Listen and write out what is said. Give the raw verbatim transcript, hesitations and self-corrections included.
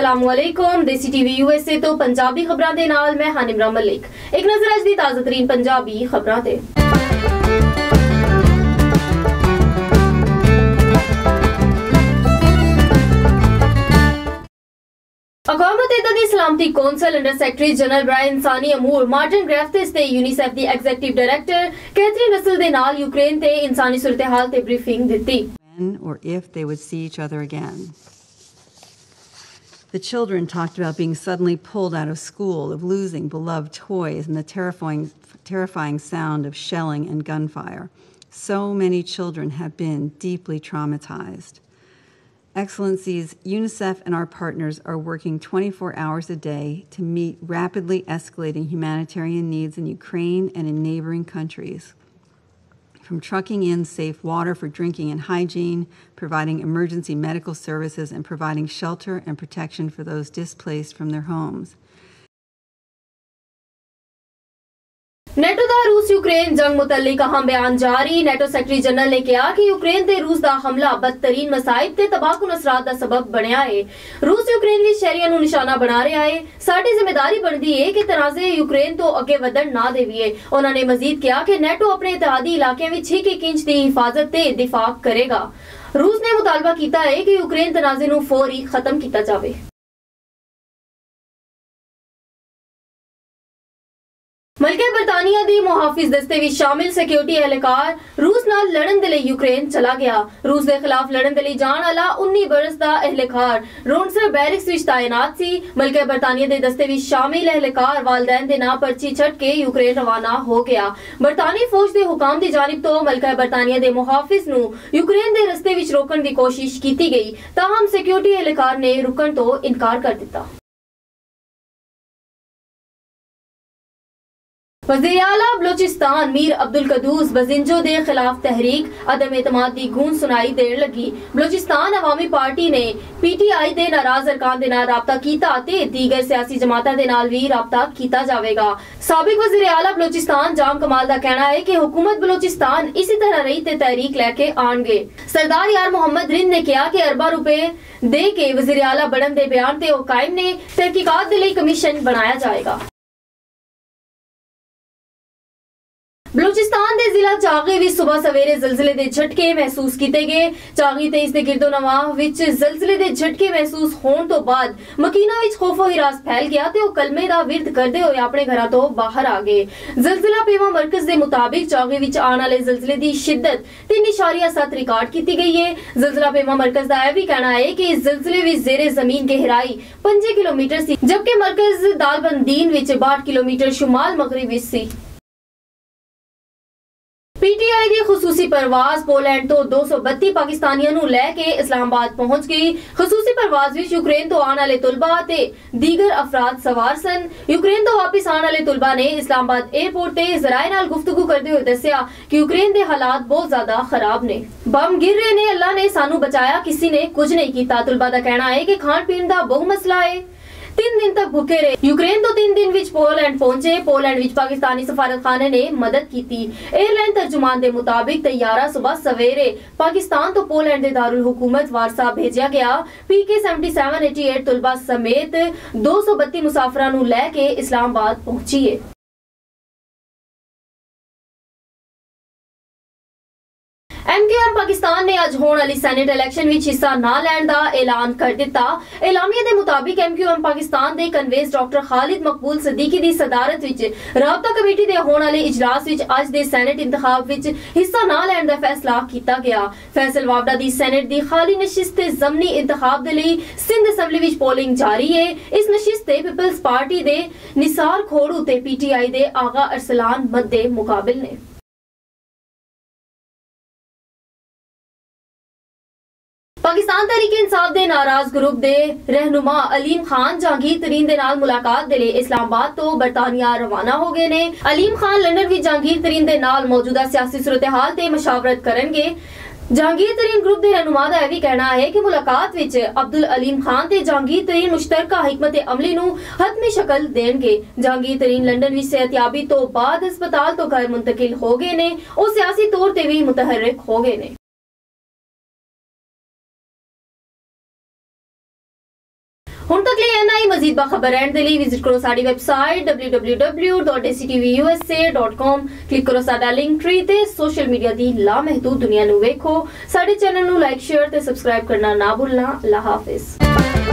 अस्सलामुअलैकुम देसी TV USA तो पंजाबी खबरां दे नाल मैं हानिमरा मलिक। एक नजर अज दी ताज़ा तरीन पंजाबी खबरां ते। अक़वाम मुत्तहिदा दी सलामती कौंसल अंडर सेक्रेटरी जनरल बराए इंसानी अमूर मार्टिन ग्रिफिथ्स ते यूनिसेफ दी एग्जीक्यूटिव डायरेक्टर कैथरीन रसल दे नाल यूक्रेन ते इंसानी सूरत हाल ते ब्रीफिंग दित्ती। Or if they would see each other again. The children talked about being suddenly pulled out of school, of losing beloved toys, and the terrifying, terrifying sound of shelling and gunfire. So many children have been deeply traumatized. Excellencies, UNICEF and our partners are working twenty-four hours a day to meet rapidly escalating humanitarian needs in Ukraine and in neighboring countries. From trucking in safe water for drinking and hygiene, providing emergency medical services, and providing shelter and protection for those displaced from their homes. NATO दा रूस Ukraine जंग मुतल्लिक अहम बयान जारी। NATO secretary general ने कहा कि Ukraine ते रूस दा हमला बदतरीन मसाइब ते तबाहकुन असरात दा सबब बनया है। रूस यूक्रेन विच शहरियां नूं निशाना बना रहा है। साडी जिम्मेदारी बनदी है कि तनाज़े यूक्रेन तो अगे वधण ना देवीए। उन्होंने ने मजीद कहा कि नेटो अपने इत्तेहादी इलाके विच एक एक इंच दी हिफाजत ते दिफा करेगा। रूस ने मुतालबा कीता है कि यूक्रेन तनाज़े नूं फौरी खत्म कीता जावे। मलके बरतानिया दी मुहाफिज दस्ते विच शामिल सिक्योरिटी एहलकार रूस नाल लड़न दे लई यूक्रेन चला गया। रूस दे खिलाफ लड़न दे लई जाण वाला उन्नीस बरस दा एहलकार रोन्सर बैरिक्स विच तैनात सी। मलके बरतानिया दे दस्ते विच शामिल एहलकार वालदैन दे नां पर्ची छट के यूक्रेन रवाना हो गया। बरतानी फौज दे हुकाम दी जानिब तो मलके बरतानिया दे मुहाफिज नूं यूक्रेन दे रस्ते विच रोकण दी कोशिश कीती गई, ताहम सिक्योरिटी एहलकार ने रुकण तो इनकार कर दिता। वज़ीर आला बलोचिस्तान मीर अब्दुल कदूस बजिंजो दे खिलाफ तहरीक अदम एतमाद दी गूंज सुनाई देर लगी। बलोचिस्तान अवामी पार्टी ने पीटीआई दे नाराज अरकान दे नाल राबता कीता ते दीगर सियासी जमातां दे नाल भी राबता कीता जावेगा। साबिक वज़ीर आला बलोचिस्तान जाम कमाल दा कहना है कि हुकूमत बलोचिस्तान इसी तरह रही ते तहरीक लेके आणगे। सरदार यार मोहम्मद रिंद ने कहा कि अरबा रुपए दे के वज़ीर आला बनन दे बयान ते ओ कायम ने तहकीकात दे लई कमीशन बनाया जाएगा। बलूचिस्तान दे जिला चागी विच सुबह सवेरे जलजिले दे झटके महसूस कीते गए। चागी ते इस दे गिरदो नवाह विच जलजिले दे झटके महसूस होण तो बाद मकीना विच खौफो हिरास फैल गया ते ओ कलमे दा विरद करदे होए अपने घरां तो बाहर आ गए। जलजिला पेवा मरकज दे मुताबिक चागी विच आने वाले जलजिले दी शिद्दत तीन इशारिया सात रिकॉर्ड की गई है। जलजिला पेवा मरकज दा यह भी कहना है कि इस जलजिले विच जेरे जमीन गहराई पंजे किलोमीटर सी, जबकि मरकज दालबंदीन विच बासठ किलोमीटर शुमाल मगरिब विच सी। पीटीआई की खुसूसी परवाज पोलैंड तो दो सौ बत्ती पाकिस्तानियों नूं लैके इस्लामाबाद पहुंच गई। खुसूसी परवाज विच यूक्रेन तो आने वाले तुलबा ते दीगर अफराद सवार सन। यूक्रेन तो वापस आने वाले तुलबा ने इस्लामाबाद एयरपोर्ट ते ज़राए नाल गुफ्तगू करते हुए दस्सिया कि यूक्रेन दे हालात बहुत ज्यादा खराब ने। बम गिर रहे ने, अल्लाह ने सानू बचाया, किसी ने कुछ नहीं कीता। तुलबा दा कहना है कि खान पीन दा बहु मसला है। तीन दिन तक भूखे रहे। यूक्रेन तो तीन दिन विच पोलैंड पहुंचे। पोलैंड विच पाकिस्तानी सफारतखाने ने मदद की थी। एयरलाइन तर्जुमान के मुताबिक तैयारा सुबह सवेरे पाकिस्तान तो पोलैंड के दारुल हुकूमत वारसा भेजा गया। PK seventy seven eighty eight तुलबा समेत दो सौ बत्ती मुसाफिरां नूं लैके इस्लामाबाद पहुंची है। एमक्यूएम पाकिस्तान ने अज होने वाली सैनेट इलेक्शन विच हिस्सा ना लैण दा ऐलान कर दिता। एलामिया दे मुताबिक एमक्यूएम पाकिस्तान दे कन्वेंस डॉक्टर खालिद मकबूल सदीकी दी सदारत विच राबता कमेटी दे होने वाले इजलास विच अज दे सैनेट इंतखाब विच हिस्सा ना लैण दा फैसला कीता गया। फैसल वावडा दी सैनेट दी खाली नशिस्त ते ज़मनी इंतखाब दे लई सिंध असैम्बली विच पोलिंग जारी है। इस नशिस्त ते पीपल्स पार्टी दे निसार खोड़ू ते पीटीआई दे आगा अरसलान मद्दे मुकाबिल ने। पाकिस्तान तहरीक इंसाफ दे नाराज ग्रुप दे रहनुमा अलीम खान जहांगीर तरीन दे नाल मुलाकात दे लई इस्लामाबाद तो बरतानिया रवाना हो गए ने। अलीम खान लंदन विच जहांगीर तरीन दे नाल मौजूदा सियासी सूरत हाल ते मशावरत करनगे। जहांगीर तरीन ग्रुप दे रहनुमा दा भी कहना है कि मुलाकात विच अब्दुल अलीम खान ते जहांगीर तरीन मुश्तरका हिकमत अमली नूं हतमी शक्ल देणगे। जहांगीर तरीन लंदन विच सेहतयाबी तो बाद अस्पताल तो घर मुंतकिल हो गए ने। ओ सियासी तौर ते भी मुतहर्रिक हो गए ने। ਹੁਣ ਤੱਕ ਲਈ ਇੰਨਾ ਹੀ। ਮਜ਼ੀਦ ਬਾਖਬਰ ਰਹਿਣ ਦੇ ਲਈ ਵਿਜ਼ਿਟ ਕਰੋ ਸਾਡੀ website W W W dot A C T V U S A dot com. Click ਕਰੋ ਸਾਡਾ ਲਿੰਕ ਟਰੀ ਤੇ ਸੋਸ਼ਲ ਮੀਡੀਆ ਦੀ ਲਾਮਹਿਦੂਦ ਦੁਨੀਆ ਨੂੰ ਵੇਖੋ। ਸਾਡੇ ਚੈਨਲ ਨੂੰ ਲਾਈਕ, ਸ਼ੇਅਰ ਤੇ ਸਬਸਕ੍ਰਾਈਬ ਕਰਨਾ ਨਾ ਭੁੱਲਣਾ। ਅੱਲਾਹ ਹਾਫਿਜ਼।